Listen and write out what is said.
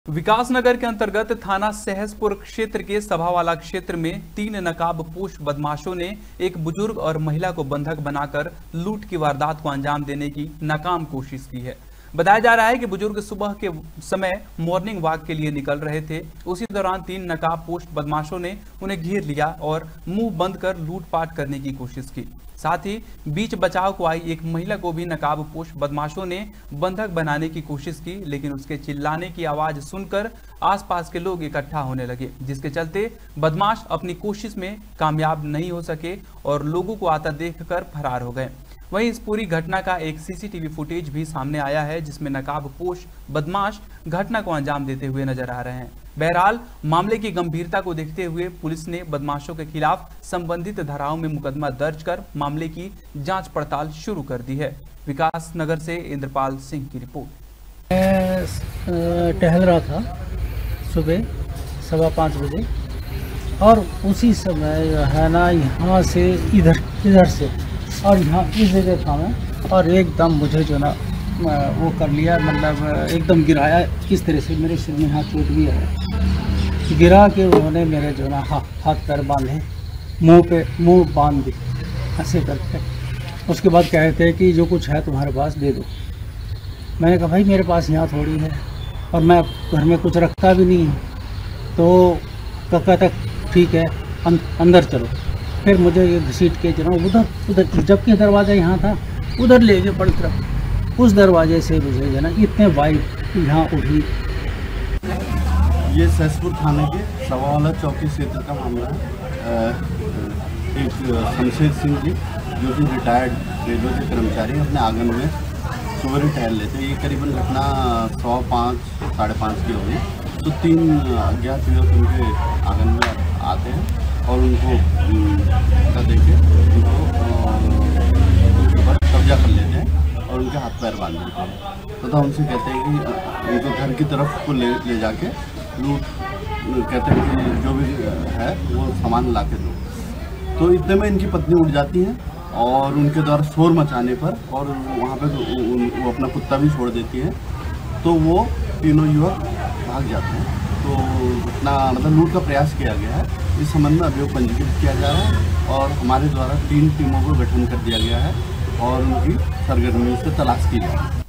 विकासनगर के अंतर्गत थाना सहसपुर क्षेत्र के सभावाला क्षेत्र में 3 नकाबपोश बदमाशों ने एक बुजुर्ग और महिला को बंधक बनाकर लूट की वारदात को अंजाम देने की नाकाम कोशिश की है। बताया जा रहा है कि बुजुर्ग सुबह के समय मॉर्निंग वॉक के लिए निकल रहे थे। उसी दौरान 3 नकाबपोश बदमाशों ने उन्हें घेर लिया और मुंह बंद कर लूटपाट करने की कोशिश की। साथ ही बीच बचाव को आई एक महिला को भी नकाबपोश बदमाशों ने बंधक बनाने की कोशिश की, लेकिन उसके चिल्लाने की आवाज सुनकर आसपास के लोग इकट्ठा होने लगे, जिसके चलते बदमाश अपनी कोशिश में कामयाब नहीं हो सके और लोगों को आता देखकर फरार हो गए। वहीं इस पूरी घटना का एक सीसीटीवी फुटेज भी सामने आया है, जिसमें नकाबपोश बदमाश घटना को अंजाम देते हुए नजर आ रहे हैं। बहरहाल मामले की गंभीरता को देखते हुए पुलिस ने बदमाशों के खिलाफ संबंधित धाराओं में मुकदमा दर्ज कर मामले की जांच पड़ताल शुरू कर दी है। विकास नगर से इंद्रपाल सिंह की रिपोर्ट। मैं टहल रहा था सुबह 5:15 बजे और उसी समय जो है ना यहाँ से इधर से और यहाँ इस जगह था मैं, और एकदम मुझे जो ना वो कर लिया, मतलब एकदम गिराया। किस तरह से मेरे सिर में हाथ चोट भी है, गिरा के उन्होंने मेरे जो ना हाथ पैर बांधे, मुंह बांध दी ऐसे करके। उसके बाद कहते हैं कि जो कुछ है तुम्हारे पास दे दो। मैंने कहा भाई मेरे पास यहाँ थोड़ी है और मैं घर में कुछ रखता भी नहीं है। तो कहता ठीक है अंदर चलो। फिर मुझे ये घसीट के जो ना उधर जबकि दरवाज़ा यहाँ था उधर ले गए पड़ी तरफ। उस दरवाजे से मुझे जो ना इतने वाइट यहाँ उठी। ये सहसपुर थाने के सभावाला चौकी क्षेत्र का मामला है। एक शमशेर सिंह जी जो कि रिटायर्ड रेलवे के कर्मचारी अपने आंगन में सुबह टहल लेते हैं। ये करीबन घटना 5:15 साढ़े 5 की होगी। तो 3 अज्ञात युवक उनके आंगन में आते हैं और उनको देके उनको कब्जा कर लेते हैं और उनके हाथ पैर बांध देते हैं तथा उनसे कहते हैं कि उनको घर की तरफ को ले जाके लूट, कहते हैं कि जो भी है वो सामान ला के दो। तो इतने में इनकी पत्नी उठ जाती है और उनके द्वारा शोर मचाने पर और वहाँ पे वो अपना कुत्ता भी छोड़ देती है। तो वो तीनों युवक भाग जाते हैं। तो घटना मतलब लूट का प्रयास किया गया है। इस संबंध में अभियोग पंजीकृत किया जा रहा है और हमारे द्वारा 3 टीमों को गठन कर दिया गया है और उनकी सरगर्मियों से तलाश की जा रही है।